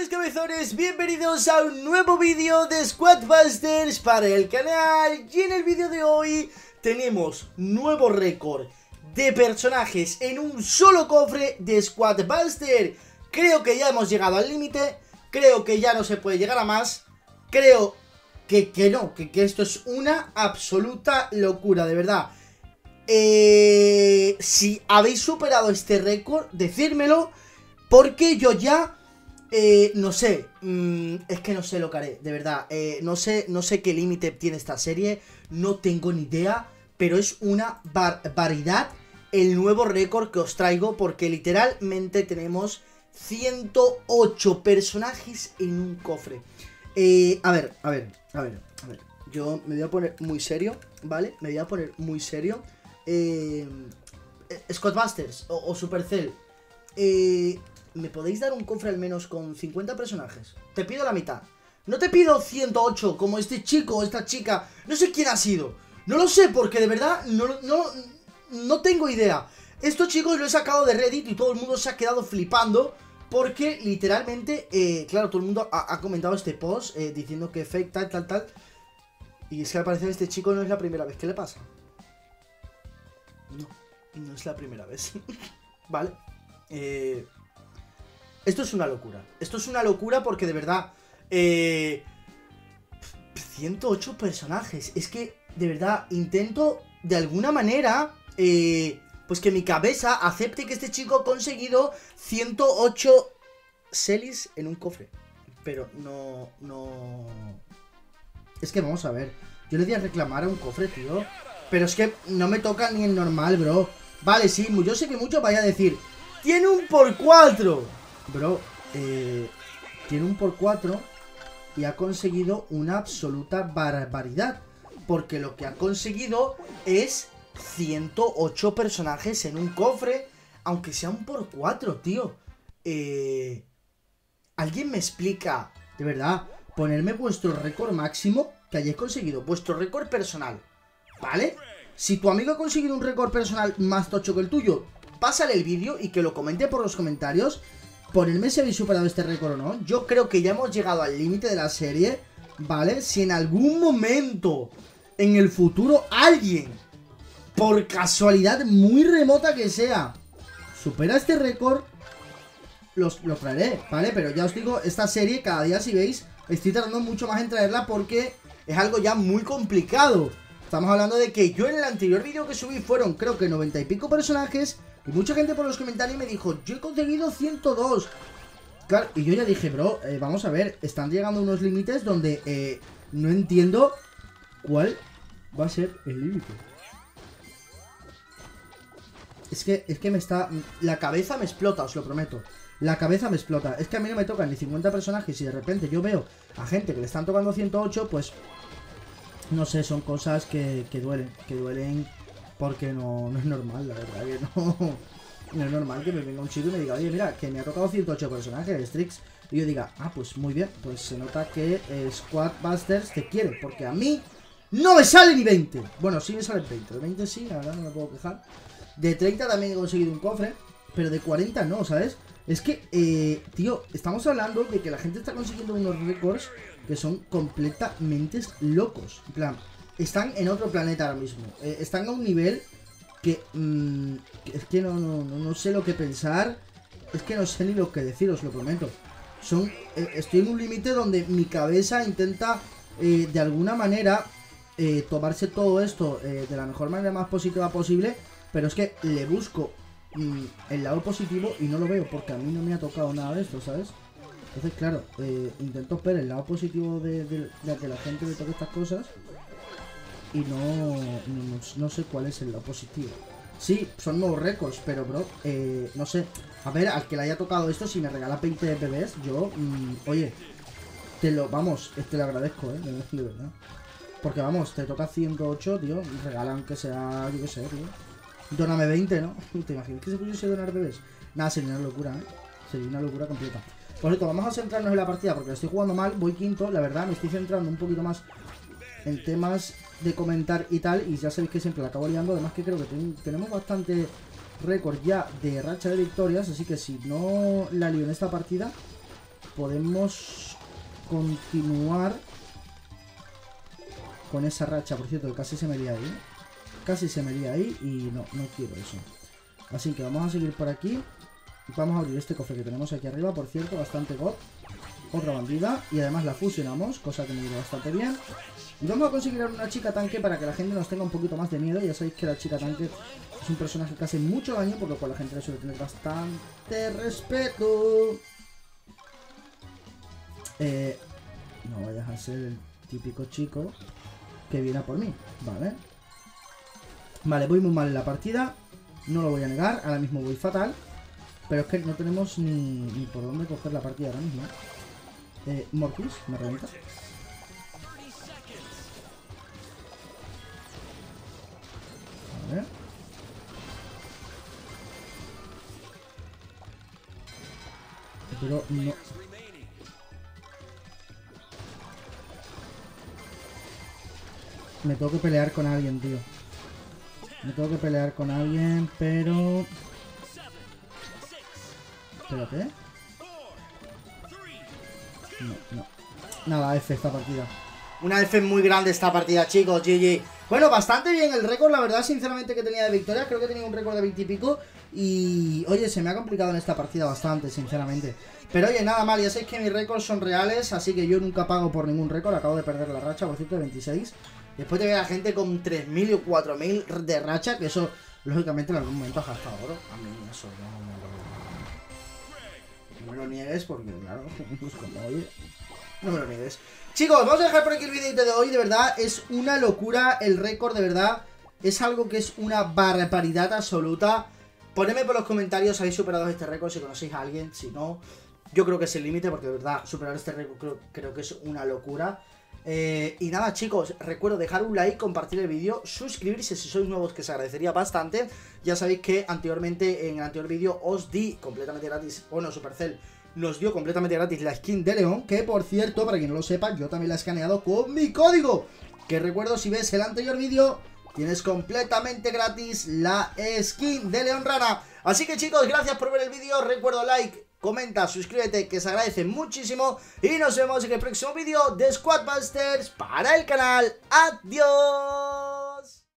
mis cabezones, bienvenidos a un nuevo vídeo de Squadbusters para el canal. Y en el vídeo de hoy tenemos nuevo récord de personajes en un solo cofre de Squadbusters. Creo que ya hemos llegado al límite, creo que ya no se puede llegar a más. Creo que esto es una absoluta locura, de verdad. Si habéis superado este récord, decírmelo, porque yo ya no sé, es que no sé lo que haré, de verdad. No sé qué límite tiene esta serie, no tengo ni idea, pero es una barbaridad el nuevo récord que os traigo, porque literalmente tenemos 108 personajes en un cofre. A ver, yo me voy a poner muy serio, ¿vale? Me voy a poner muy serio. Squadbusters o Supercell, ¿me podéis dar un cofre al menos con 50 personajes? Te pido la mitad. No te pido 108 como este chico o esta chica. No sé quién ha sido. No lo sé porque de verdad no tengo idea. Estos chicos lo he sacado de Reddit y todo el mundo se ha quedado flipando. Porque literalmente, claro, todo el mundo ha comentado este post diciendo que fake tal. Y es que al parecer este chico no es la primera vez. ¿Qué le pasa? No es la primera vez. Vale. Esto es una locura. Esto es una locura porque de verdad 108 personajes. Es que de verdad intento de alguna manera pues que mi cabeza acepte que este chico ha conseguido 108 selis en un cofre. Pero no. Es que vamos a ver. Yo le di a reclamar a un cofre, tío. Pero es que no me toca ni en normal, bro. Vale, sí, yo sé que muchos vaya a decir, tiene un por 4. Bro, tiene un por 4 y ha conseguido una absoluta barbaridad. Porque lo que ha conseguido es 108 personajes en un cofre, aunque sea un por 4, tío. ¿Alguien me explica, de verdad, ponerme vuestro récord máximo que hayáis conseguido? Vuestro récord personal, ¿vale? Si tu amigo ha conseguido un récord personal más tocho que el tuyo, pásale el vídeo y que lo comente por los comentarios. Ponedme si habéis superado este récord o no. Yo creo que ya hemos llegado al límite de la serie, ¿vale? Si en algún momento en el futuro alguien, por casualidad muy remota que sea, supera este récord, lo traeré, ¿vale? Pero ya os digo, esta serie cada día, si veis, estoy tardando mucho más en traerla porque es algo ya muy complicado. Estamos hablando de que yo en el anterior vídeo que subí fueron, creo que 90 y pico personajes. Y mucha gente por los comentarios me dijo, yo he conseguido 102. Claro, y yo ya dije, bro, vamos a ver, están llegando unos límites donde no entiendo cuál va a ser el límite. Es que me está... La cabeza me explota, os lo prometo. La cabeza me explota. Es que a mí no me tocan ni 50 personajes y de repente yo veo a gente que le están tocando 108, pues... No sé, son cosas que duelen porque no es normal, la verdad que no es normal que me venga un chico y me diga, oye, mira, que me ha tocado 108 personajes, Strix, y yo diga, ah, pues muy bien, pues se nota que Squadbusters te quiere, porque a mí no me sale ni 20. Bueno, sí me salen 20, de 20 sí, la verdad no me puedo quejar. De 30 también he conseguido un cofre, pero de 40 no, ¿sabes? Es que, tío, estamos hablando de que la gente está consiguiendo unos récords que son completamente locos. En plan, están en otro planeta ahora mismo. Están a un nivel que es que no sé lo que pensar. Es que no sé ni lo que decir, os lo prometo. Estoy en un límite donde mi cabeza intenta de alguna manera tomarse todo esto de la mejor manera más positiva posible. Pero es que le busco el lado positivo y no lo veo porque a mí no me ha tocado nada de esto, ¿sabes? Entonces, claro, intento ver el lado positivo de que la gente le toque estas cosas y no sé cuál es el lado positivo. Sí, son nuevos récords, pero bro, no sé. A ver, al que le haya tocado esto, si me regala 20 bebés, yo, oye, te lo agradezco, de verdad. Porque vamos, te toca 108, tío, y regalan que sea, yo qué sé, tío. Dóname 20, ¿no? ¿Te imaginas que se pudiese donar bebés? Nada, sería una locura, Sería una locura completa. Por cierto, vamos a centrarnos en la partida porque la estoy jugando mal, voy quinto, la verdad, me estoy centrando un poquito más en temas de comentar y tal, y ya sabéis que siempre la acabo liando, además que creo que tenemos bastante récord ya de racha de victorias, así que si no la lío en esta partida, podemos continuar con esa racha. Por cierto, casi se me lía ahí. Casi se me lía ahí y no quiero eso. Así que vamos a seguir por aquí. Vamos a abrir este cofre que tenemos aquí arriba, por cierto, bastante god. Otra bandida. Y además la fusionamos, cosa que me viene bastante bien. Y vamos a conseguir una chica tanque para que la gente nos tenga un poquito más de miedo. Ya sabéis que la chica tanque es un personaje que hace mucho daño, por lo cual la gente le suele tener bastante respeto. No vayas a ser el típico chico que viene a por mí, ¿vale? Vale, voy muy mal en la partida. No lo voy a negar, ahora mismo voy fatal. Pero es que no tenemos ni por dónde coger la partida ahora mismo. Mortis, me revienta. A ver. Pero no. Me tengo que pelear con alguien, tío. Me tengo que pelear con alguien, pero... ¿Pero qué? No. Nada, F esta partida. Una F muy grande esta partida, chicos, GG. Bueno, bastante bien el récord, la verdad, sinceramente, que tenía de victorias. Creo que tenía un récord de 20 y pico. Y, oye, se me ha complicado en esta partida bastante, sinceramente. Pero, oye, nada mal, ya sabéis que mis récords son reales. Así que yo nunca pago por ningún récord. Acabo de perder la racha, por cierto, de 26. Después de ver a gente con 3000 o 4000 de racha, que eso, lógicamente, en algún momento ha gastado oro. A mí eso no me lo niegues, porque, claro, pues como, oye, no me lo niegues. Chicos, vamos a dejar por aquí el videito de hoy. De verdad, es una locura el récord, de verdad. Es algo que es una barbaridad absoluta. Ponedme por los comentarios si habéis superado este récord, si conocéis a alguien. Si no, yo creo que es el límite, porque de verdad, superar este récord creo que es una locura. Y nada, chicos, recuerdo dejar un like, compartir el vídeo, suscribirse si sois nuevos, que se agradecería bastante. Ya sabéis que anteriormente, en el anterior vídeo, os di completamente gratis, bueno, Supercell nos dio completamente gratis la skin de León, que por cierto, para quien no lo sepa, yo también la he escaneado con mi código. Que recuerdo, si ves el anterior vídeo, tienes completamente gratis la skin de León Rana. Así que, chicos, gracias por ver el vídeo, recuerdo like, comenta, suscríbete, que se agradece muchísimo. Y nos vemos en el próximo vídeo de Squadbusters para el canal. ¡Adiós!